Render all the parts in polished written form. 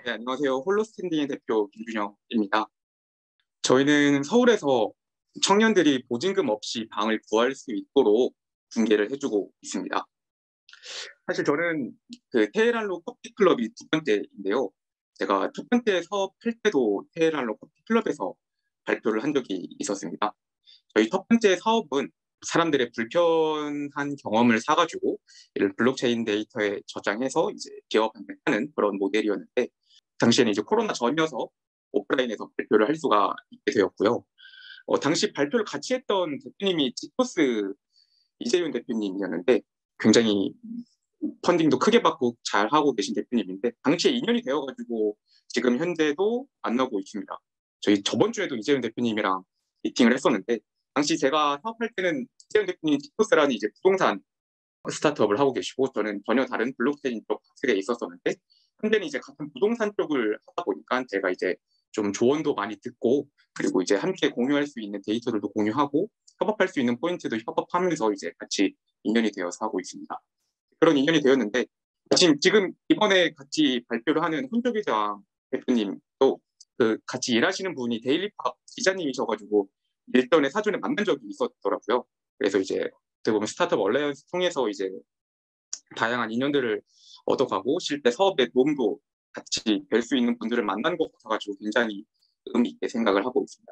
네, 안녕하세요. 홀로스탠딩의 대표 김준혁입니다. 저희는 서울에서 청년들이 보증금 없이 방을 구할 수 있도록 중개를 해주고 있습니다. 사실 저는 그 테헤란로 커피 클럽이 두 번째인데요. 제가 첫 번째 사업할 때도 테헤란로 커피 클럽에서 발표를 한 적이 있었습니다. 저희 첫 번째 사업은 사람들의 불편한 경험을 사가지고 이를 블록체인 데이터에 저장해서 이제 기업한테 하는 그런 모델이었는데, 당시에는 이제 코로나 전이어서 오프라인에서 발표를 할 수가 있게 되었고요. 당시 발표를 같이 했던 대표님이 지토스 이재윤 대표님이었는데, 굉장히 펀딩도 크게 받고 잘 하고 계신 대표님인데, 당시에 인연이 되어가지고 지금 현재도 만나고 있습니다. 저희 저번 주에도 이재윤 대표님이랑 미팅을 했었는데, 당시 제가 사업할 때는 이재윤 대표님 지토스라는 이제 부동산 스타트업을 하고 계시고, 저는 전혀 다른 블록체인 쪽 학생에 있었었는데, 현재는 이제 같은 부동산 쪽을 하다 보니까 제가 이제 좀 조언도 많이 듣고, 그리고 이제 함께 공유할 수 있는 데이터들도 공유하고, 협업할 수 있는 포인트도 협업하면서 이제 같이 인연이 되어서 하고 있습니다. 그런 인연이 되었는데, 지금 이번에 같이 발표를 하는 혼조기자 대표님도 그 같이 일하시는 분이 데일리팝 기자님이셔가지고 일전에 사전에 만난 적이 있었더라고요. 그래서 이제 어떻게 보면 스타트업 얼라이언스 통해서 이제 다양한 인연들을 얻어가고 실제 사업에 도움도 같이 될 수 있는 분들을 만난 것 같아가지고 굉장히 의미 있게 생각을 하고 있습니다.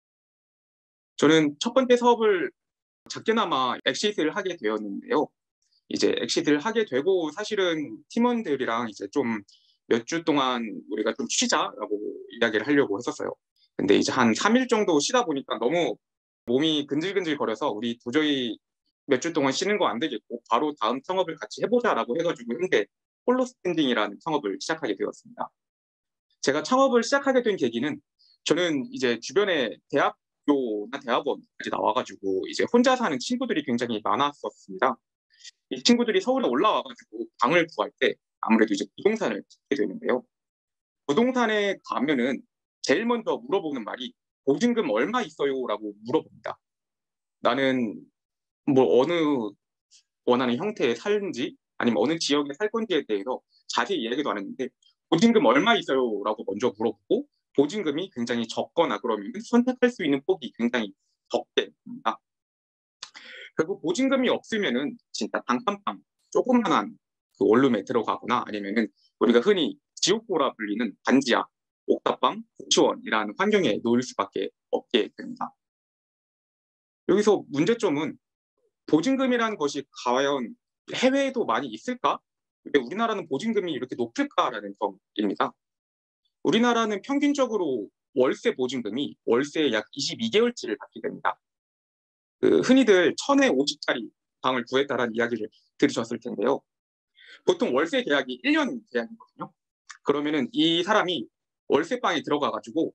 저는 첫 번째 사업을 작게나마 엑시트를 하게 되었는데요. 이제 엑시트를 하게 되고 사실은 팀원들이랑 이제 좀 몇 주 동안 우리가 좀 쉬자라고 이야기를 하려고 했었어요. 근데 이제 한 3일 정도 쉬다 보니까 너무 몸이 근질근질 거려서 우리 도저히 몇 주 동안 쉬는 거 안 되겠고 바로 다음 창업을 같이 해보자라고 해가지고 현재 홀로스탠딩이라는 창업을 시작하게 되었습니다. 제가 창업을 시작하게 된 계기는, 저는 이제 주변에 대학교나 대학원까지 나와가지고 이제 혼자 사는 친구들이 굉장히 많았었습니다. 이 친구들이 서울에 올라와가지고 방을 구할 때 아무래도 이제 부동산을 찾게 되는데요. 부동산에 가면은 제일 먼저 물어보는 말이 보증금 얼마 있어요라고 물어봅니다. 나는 뭐 어느 원하는 형태의 살는지 아니면 어느 지역에 살 건지에 대해서 자세히 이야기도 안 했는데, 보증금 얼마 있어요라고 먼저 물어보고 보증금이 굉장히 적거나 그러면 선택할 수 있는 폭이 굉장히 적게 됩니다. 그리고 보증금이 없으면은 진짜 단칸방 조그만한 그 원룸에 들어가거나 아니면은 우리가 흔히 지옥고라 불리는 반지하, 옥탑방, 고치원이라는 환경에 놓일 수밖에 없게 됩니다. 여기서 문제점은 보증금이라는 것이 과연 해외에도 많이 있을까? 왜 우리나라는 보증금이 이렇게 높을까라는 점입니다. 우리나라는 평균적으로 월세 보증금이 월세 약 22개월치를 받게 됩니다. 그 흔히들 1,050짜리 방을 구했다라는 이야기를 들으셨을 텐데요. 보통 월세 계약이 1년 계약이거든요. 그러면은 이 사람이 월세방에 들어가가지고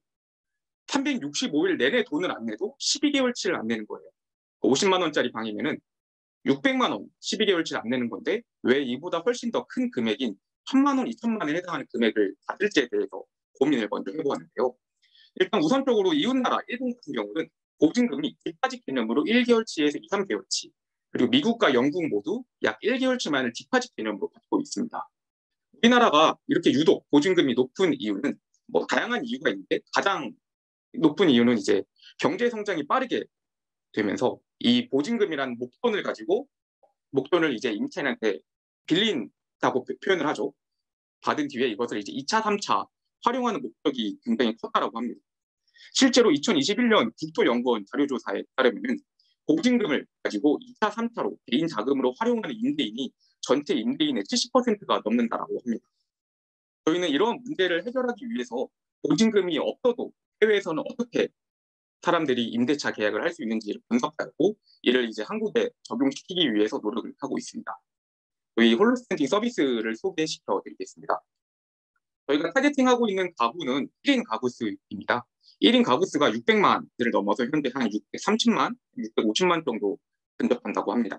365일 내내 돈을 안 내도 12개월치를 안 내는 거예요. 50만 원짜리 방이면은 600만 원 12개월치를 안 내는 건데, 왜 이보다 훨씬 더 큰 금액인 1,000만 원, 2천만 원에 해당하는 금액을 받을지에 대해서 고민을 먼저 해보았는데요. 일단 우선적으로 이웃나라 일본 같은 경우는 보증금이 뒷파직 개념으로 1개월치에서 2, 3개월치, 그리고 미국과 영국 모두 약 1개월치만을 뒷파직 개념으로 받고 있습니다. 우리나라가 이렇게 유독 보증금이 높은 이유는 뭐 다양한 이유가 있는데, 가장 높은 이유는 이제 경제 성장이 빠르게 되면서 이 보증금이라는 목돈을 가지고, 목돈을 이제 임차인한테 빌린다고 표현을 하죠. 받은 뒤에 이것을 이제 2차, 3차 활용하는 목적이 굉장히 컸다라고 합니다. 실제로 2021년 국토연구원 자료조사에 따르면 보증금을 가지고 2차, 3차로 개인 자금으로 활용하는 임대인이 전체 임대인의 70%가 넘는다라고 합니다. 저희는 이런 문제를 해결하기 위해서 보증금이 없어도 해외에서는 어떻게 사람들이 임대차 계약을 할 수 있는지를 분석하고 이를 이제 한국에 적용시키기 위해서 노력을 하고 있습니다. 저희 홀로스탠딩 서비스를 소개시켜 드리겠습니다. 저희가 타겟팅하고 있는 가구는 1인 가구 수입니다. 1인 가구 수가 600만을 넘어서 현재 한 630만, 650만 정도 근접한다고 합니다.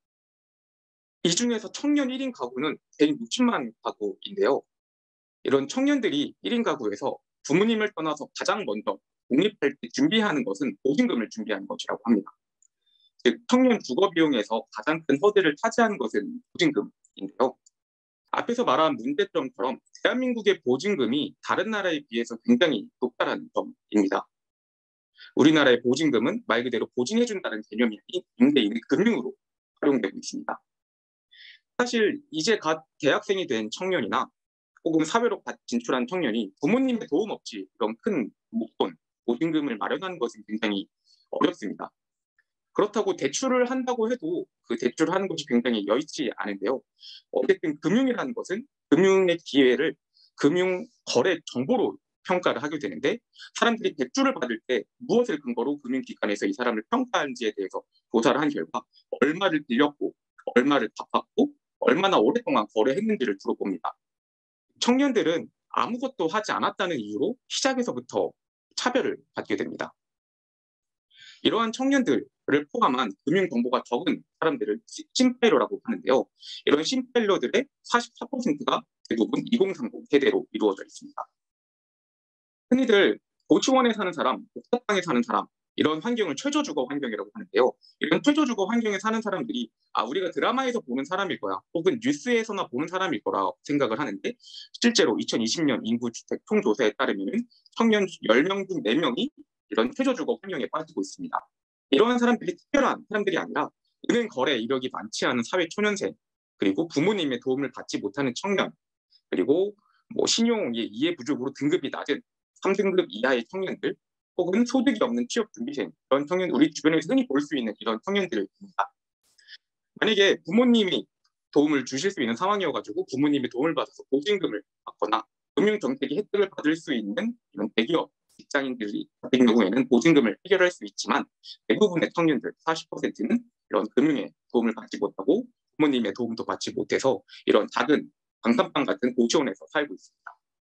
이 중에서 청년 1인 가구는 160만 가구인데요. 이런 청년들이 1인 가구에서 부모님을 떠나서 가장 먼저 독립할 때 준비하는 것은 보증금을 준비하는 것이라고 합니다. 즉 청년 주거 비용에서 가장 큰 허들을 차지하는 것은 보증금인데요. 앞에서 말한 문제점처럼 대한민국의 보증금이 다른 나라에 비해서 굉장히 높다는 점입니다. 우리나라의 보증금은 말 그대로 보증해준다는 개념이 아닌 임대인의 금융으로 활용되고 있습니다. 사실 이제 갓 대학생이 된 청년이나 혹은 사회로 갓 진출한 청년이 부모님의 도움 없이 이런 큰 목돈, 보증금을 마련하는 것은 굉장히 어렵습니다. 그렇다고 대출을 한다고 해도 그 대출을 하는 것이 굉장히 여의치 않은데요. 어쨌든 금융이라는 것은 금융의 기회를 금융 거래 정보로 평가를 하게 되는데 사람들이 대출을 받을 때 무엇을 근거로 금융기관에서 이 사람을 평가한지에 대해서 조사를 한 결과 얼마를 빌렸고 얼마를 갚았고 얼마나 오랫동안 거래했는지를 주로 봅니다. 청년들은 아무것도 하지 않았다는 이유로 시작에서부터 차별을 받게 됩니다. 이러한 청년들을 포함한 금융 정보가 적은 사람들을 심파일러라고 하는데요. 이런 심파일러들의 44%가 대부분 2030 세대로 이루어져 있습니다. 흔히들 고시원에 사는 사람, 옥탑방에 사는 사람, 이런 환경을 최저주거 환경이라고 하는데요. 이런 최저주거 환경에 사는 사람들이 우리가 드라마에서 보는 사람일 거야, 혹은 뉴스에서나 보는 사람일 거라 생각을 하는데 실제로 2020년 인구주택 총조사에 따르면 청년 10명 중 4명이 이런 최저주거 환경에 빠지고 있습니다. 이러한 사람들이 특별한 사람들이 아니라 은행 거래 이력이 많지 않은 사회 초년생, 그리고 부모님의 도움을 받지 못하는 청년, 그리고 신용의 이해 부족으로 등급이 낮은 3등급 이하의 청년들, 혹은 소득이 없는 취업 준비생, 이런 청년, 우리 주변에서 흔히 볼 수 있는 이런 청년들입니다. 만약에 부모님이 도움을 주실 수 있는 상황이어가지고 부모님의 도움을 받아서 보증금을 받거나 금융정책의 혜택을 받을 수 있는 이런 대기업 직장인들이 같은 경우에는 보증금을 해결할 수 있지만 대부분의 청년들 40%는 이런 금융의 도움을 받지 못하고 부모님의 도움도 받지 못해서 이런 작은 방산방 같은 고시원에서 살고 있습니다.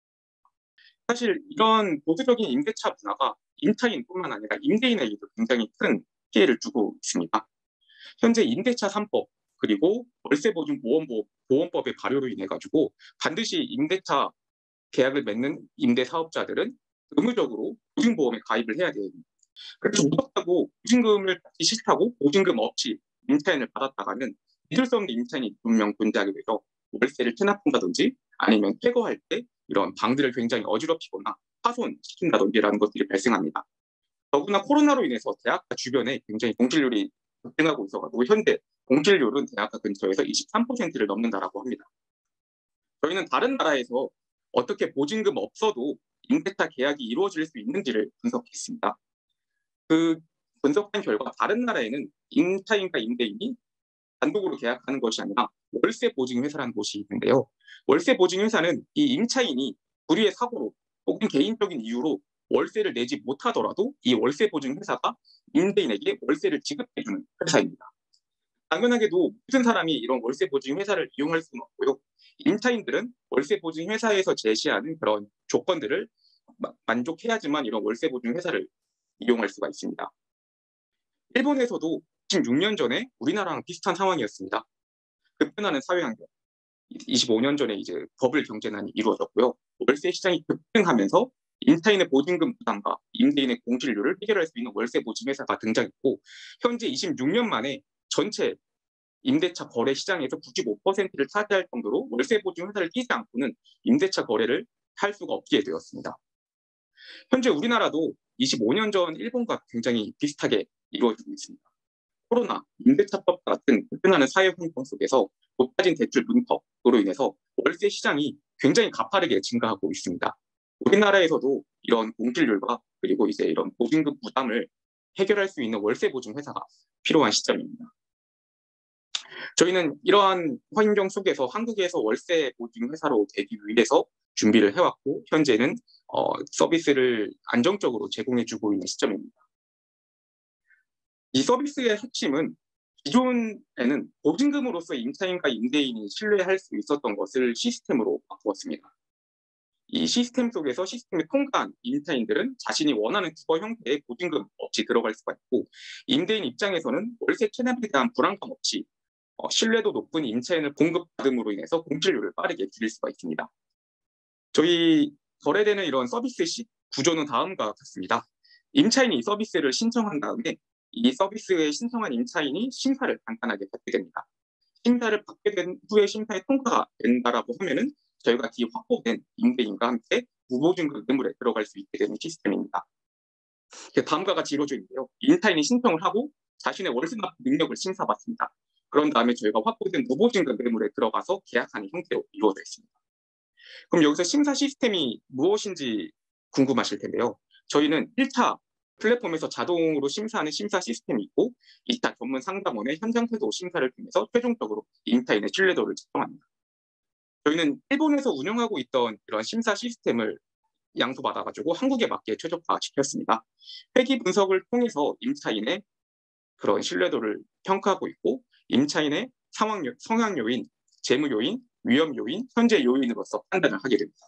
사실 이런 보수적인 임대차 문화가 임차인뿐만 아니라 임대인에게도 굉장히 큰 피해를 주고 있습니다. 현재 임대차 3법 그리고 월세보증보험법의 발효로 인해 가지고 반드시 임대차 계약을 맺는 임대 사업자들은 의무적으로 보증보험에 가입을 해야 돼요. 그래서 무섭다고 보증금을 받기 싫다고 보증금 없이 임차인을 받았다가는 믿을 수 없는 임차인이 분명 존재하게 돼서 월세를 체납한다든지 아니면 퇴거할 때 이런 방들을 굉장히 어지럽히거나 파손시킨다든지라는 것들이 발생합니다. 더구나 코로나로 인해서 대학가 주변에 굉장히 공실률이 급등하고 있어가지고 현재 공실률은 대학가 근처에서 23%를 넘는다라고 합니다. 저희는 다른 나라에서 어떻게 보증금 없어도 임대차 계약이 이루어질 수 있는지를 분석했습니다. 그 분석한 결과 다른 나라에는 임차인과 임대인이 단독으로 계약하는 것이 아니라 월세 보증 회사라는 곳이 있는데요. 월세 보증 회사는 이 임차인이 불의의 사고로 혹은 개인적인 이유로 월세를 내지 못하더라도 이 월세 보증 회사가 임대인에게 월세를 지급해주는 회사입니다. 당연하게도 모든 사람이 이런 월세 보증 회사를 이용할 수는 없고요. 임차인들은 월세 보증 회사에서 제시하는 그런 조건들을 만족해야지만 이런 월세 보증 회사를 이용할 수가 있습니다. 일본에서도 16년 전에 우리나라랑 비슷한 상황이었습니다. 급변하는 사회환경, 25년 전에 이제 버블 경제난이 이루어졌고요. 월세 시장이 급등하면서 임차인의 보증금 부담과 임대인의 공실률을 해결할 수 있는 월세 보증 회사가 등장했고 현재 26년 만에 전체 임대차 거래 시장에서 95%를 차지할 정도로 월세 보증 회사를 끼지 않고는 임대차 거래를 할 수가 없게 되었습니다. 현재 우리나라도 25년 전 일본과 굉장히 비슷하게 이루어지고 있습니다. 코로나, 임대차법 같은 급변하는 사회 환경 속에서 높아진 대출 문턱으로 인해서 월세 시장이 굉장히 가파르게 증가하고 있습니다. 우리나라에서도 이런 공실률과 그리고 이제 이런 보증금 부담을 해결할 수 있는 월세 보증 회사가 필요한 시점입니다. 저희는 이러한 환경 속에서 한국에서 월세 보증 회사로 되기 위해서 준비를 해왔고 현재는 서비스를 안정적으로 제공해주고 있는 시점입니다. 이 서비스의 핵심은 기존에는 보증금으로서 임차인과 임대인이 신뢰할 수 있었던 것을 시스템으로 바꾸었습니다. 이 시스템 속에서 시스템을 통과한 임차인들은 자신이 원하는 주거 형태의 보증금 없이 들어갈 수가 있고 임대인 입장에서는 월세 체납에 대한 불안감 없이 신뢰도 높은 임차인을 공급받음으로 인해서 공실률을 빠르게 줄일 수가 있습니다. 저희 거래되는 이런 서비스 구조는 다음과 같습니다. 임차인이 이 서비스를 신청한 다음에 이 서비스에 신청한 임차인이 심사를 간단하게 받게 됩니다. 심사를 받게 된 후에 심사에 통과가 된다라고 하면은 저희가 이 확보된 임대인과 함께 무보증금 매물에 들어갈 수 있게 되는 시스템입니다. 다음과 같이 이루어져 있는데요. 임차인이 신청을 하고 자신의 월세 납부 능력을 심사받습니다. 그런 다음에 저희가 확보된 무보증금 매물에 들어가서 계약하는 형태로 이루어져 있습니다. 그럼 여기서 심사 시스템이 무엇인지 궁금하실 텐데요. 저희는 1차 플랫폼에서 자동으로 심사하는 심사 시스템이 있고 2차 전문 상담원의 현장 태도 심사를 통해서 최종적으로 임차인의 신뢰도를 측정합니다. 저희는 일본에서 운영하고 있던 이런 심사 시스템을 양도받아가지고 한국에 맞게 최적화시켰습니다. 회기 분석을 통해서 임차인의 그런 신뢰도를 평가하고 있고 임차인의 성향 요인, 재무 요인, 위험 요인, 현재 요인으로서 판단을 하게 됩니다.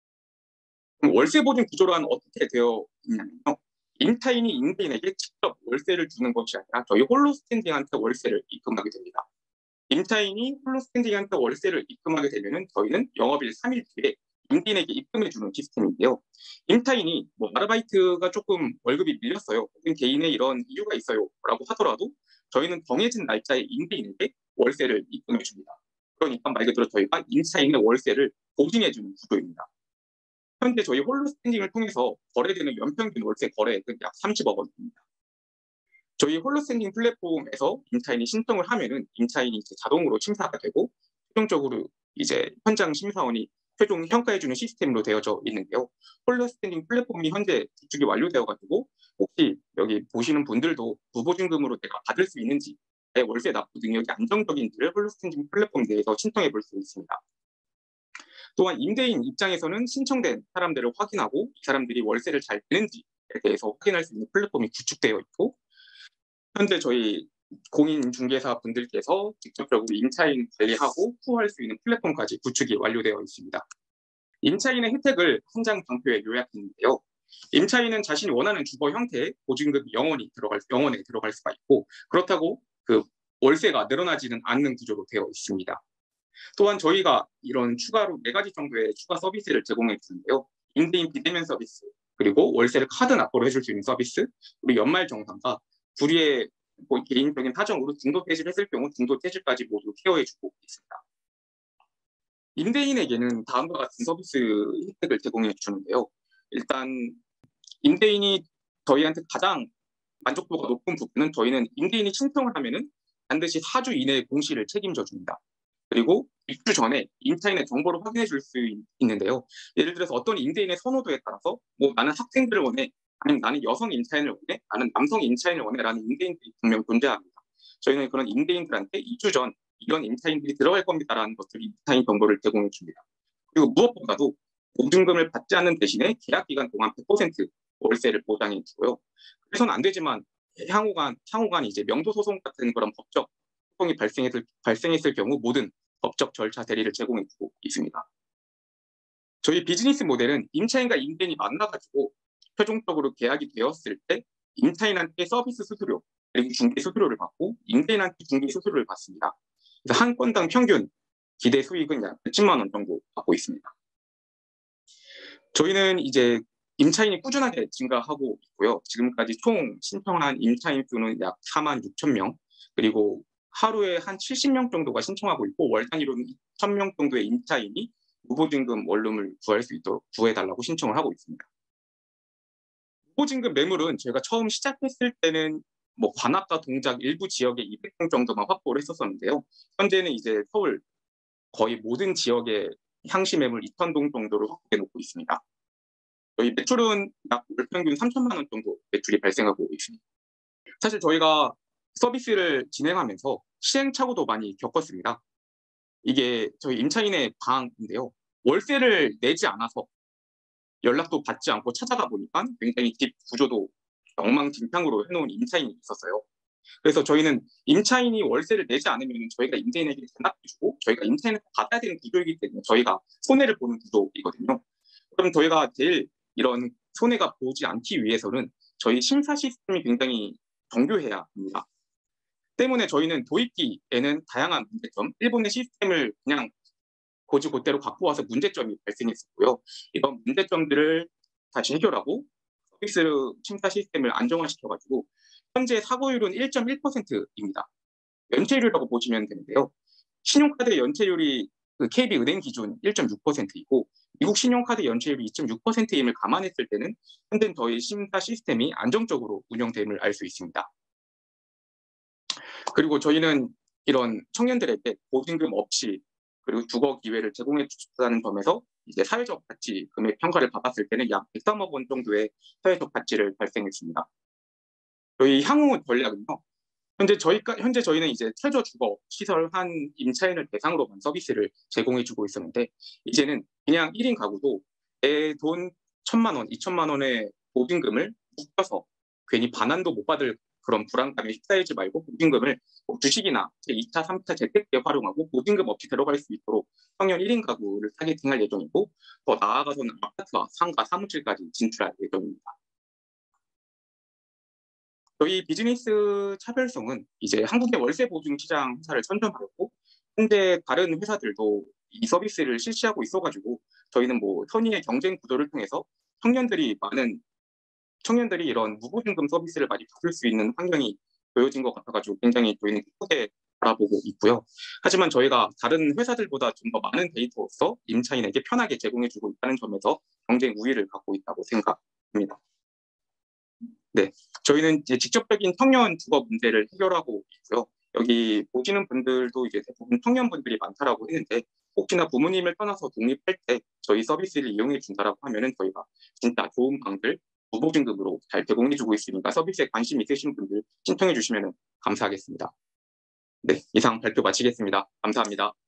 그럼 월세 보증 구조란 어떻게 되어 있냐면요. 임차인이 임대인에게 직접 월세를 주는 것이 아니라 저희 홀로스탠딩한테 월세를 입금하게 됩니다. 임차인이 홀로스탠딩한테 월세를 입금하게 되면은 저희는 영업일 3일 뒤에 임대인에게 입금해주는 시스템인데요. 임차인이 아르바이트가 조금 월급이 밀렸어요. 혹은 개인의 이런 이유가 있어요. 라고 하더라도 저희는 정해진 날짜에 임대인에게 월세를 입금해줍니다. 그러니까 말 그대로 저희가 임차인의 월세를 보증해주는 구조입니다. 현재 저희 홀로스탠딩을 통해서 거래되는 연평균 월세 거래액은 약 30억 원입니다. 저희 홀로스탠딩 플랫폼에서 임차인이 신청을 하면은 임차인이 이제 자동으로 심사가 되고 최종적으로 이제 현장 심사원이 최종 평가해주는 시스템으로 되어져 있는데요. 홀로스탠딩 플랫폼이 현재 구축이 완료되어가지고 혹시 여기 보시는 분들도 무보증금으로 내가 받을 수 있는지 내 월세 납부 능력이 안정적인지를 홀로스탠딩 플랫폼 내에서 신청해 볼 수 있습니다. 또한 임대인 입장에서는 신청된 사람들을 확인하고 이 사람들이 월세를 잘 내는지에 대해서 확인할 수 있는 플랫폼이 구축되어 있고 현재 저희 공인중개사 분들께서 직접적으로 임차인 관리하고 후원할 수 있는 플랫폼까지 구축이 완료되어 있습니다. 임차인의 혜택을 한 장 방표에 요약했는데요. 임차인은 자신이 원하는 주거 형태의 보증금이 영원에 들어갈 수가 있고 그렇다고 그 월세가 늘어나지는 않는 구조로 되어 있습니다. 또한 저희가 이런 추가로 4가지 정도의 추가 서비스를 제공해 주는데요. 임대인 비대면 서비스, 그리고 월세를 카드 납부로 해줄 수 있는 서비스, 그리고 연말 정산과 불의의 개인적인 사정으로 중도 폐지했을 경우 중도 폐지까지 모두 케어해주고 있습니다. 임대인에게는 다음과 같은 서비스 혜택을 제공해 주는데요. 일단 임대인이 저희한테 가장 만족도가 높은 부분은 저희는 임대인이 신청을 하면은 반드시 4주 이내에 공시를 책임져 줍니다. 그리고 입주 전에 임차인의 정보를 확인해 줄 수 있는데요. 예를 들어서 어떤 임대인의 선호도에 따라서 나는 학생들을 원해, 아니면 나는 여성 임차인을 원해, 나는 남성 임차인을 원해라는 임대인들이 분명 존재합니다. 저희는 그런 임대인들한테 입주 전 이런 임차인들이 들어갈 겁니다라는 것들을 임차인 정보를 제공해 줍니다. 그리고 무엇보다도 보증금을 받지 않는 대신에 계약 기간 동안 100% 월세를 보장해 주고요. 그래서는 안 되지만 향후간 이제 명도 소송 같은 그런 법적 소송이 발생했을 경우 모든 법적 절차 대리를 제공해 주고 있습니다. 저희 비즈니스 모델은 임차인과 임대인이 만나가지고 최종적으로 계약이 되었을 때 임차인한테 서비스 수수료 그리고 중개 수수료를 받고 임대인한테 중개 수수료를 받습니다. 그래서 한 건당 평균 기대 수익은 약 110만 원 정도 받고 있습니다. 저희는 이제 임차인이 꾸준하게 증가하고 있고요. 지금까지 총 신청한 임차인 수는 약 4만 6천 명, 그리고 하루에 한 70명 정도가 신청하고 있고 월 단위로는 2,000명 정도의 임차인이 무보증금 원룸을 구할 수 있도록 구해달라고 신청을 하고 있습니다. 무보증금 매물은 저희가 처음 시작했을 때는 관악과 동작 일부 지역에 200동 정도만 확보를 했었는데요. 현재는 이제 서울 거의 모든 지역에 향시 매물 2,000동 정도를 확보해 놓고 있습니다. 저희 매출은 약 월평균 3천만 원 정도 매출이 발생하고 있습니다. 사실 저희가 서비스를 진행하면서 시행착오도 많이 겪었습니다. 이게 저희 임차인의 방인데요. 월세를 내지 않아서 연락도 받지 않고 찾아가 보니까 굉장히 집 구조도 엉망진창으로 해놓은 임차인이 있었어요. 그래서 저희는 임차인이 월세를 내지 않으면 저희가 임대인에게 대납해주고 저희가 임차인한테 받아야 되는 구조이기 때문에 저희가 손해를 보는 구조이거든요. 그럼 저희가 제일 이런 손해가 보지 않기 위해서는 저희 심사 시스템이 굉장히 정교해야 합니다. 때문에 저희는 도입기에는 다양한 문제점, 일본의 시스템을 그냥 곧대로 갖고 와서 문제점이 발생했었고요. 이런 문제점들을 다시 해결하고 서비스 심사 시스템을 안정화시켜가지고 현재 사고율은 1.1%입니다. 연체율이라고 보시면 되는데요. 신용카드 연체율이 그 KB은행 기준 1.6%이고 미국 신용카드 연체율이 2.6%임을 감안했을 때는 현재 저희 심사 시스템이 안정적으로 운영됨을 알 수 있습니다. 그리고 저희는 이런 청년들에게 보증금 없이 그리고 주거 기회를 제공해 주다는 점에서 이제 사회적 가치 금액 평가를 받았을 때는 약 103억 원 정도의 사회적 가치를 발생했습니다. 저희 향후 전략은요. 현재 저희는 이제 최저 주거 시설 한 임차인을 대상으로만 서비스를 제공해주고 있었는데 이제는 그냥 1인 가구도 내 돈 1,000만 원, 2,000만 원의 보증금을 묶어서 괜히 반환도 못 받을 그런 불안감에 휩싸이지 말고 보증금을 뭐 주식이나 제2차, 3차 재택 때 활용하고 보증금 없이 들어갈 수 있도록 청년 1인 가구를 타겟팅할 예정이고 더 나아가서는 아파트와 상가, 사무실까지 진출할 예정입니다. 저희 비즈니스 차별성은 이제 한국의 월세 보증 시장 회사를 선점하였고 현재 다른 회사들도 이 서비스를 실시하고 있어가지고 저희는 뭐 선의의 경쟁 구도를 통해서 청년들이 이런 무보증금 서비스를 많이 받을 수 있는 환경이 보여진 것 같아가지고 굉장히 저희는 기쁘게 바라보고 있고요. 하지만 저희가 다른 회사들보다 좀 더 많은 데이터로서 임차인에게 편하게 제공해주고 있다는 점에서 경쟁 우위를 갖고 있다고 생각합니다. 네, 저희는 이제 직접적인 청년 주거 문제를 해결하고 있고요. 여기 보시는 분들도 이제 대부분 청년분들이 많다라고 했는데 혹시나 부모님을 떠나서 독립할 때 저희 서비스를 이용해 준다라고 하면은 저희가 진짜 좋은 방들 무보증금으로 잘 제공해주고 있으니까 서비스에 관심 있으신 분들 신청해 주시면 감사하겠습니다. 네, 이상 발표 마치겠습니다. 감사합니다.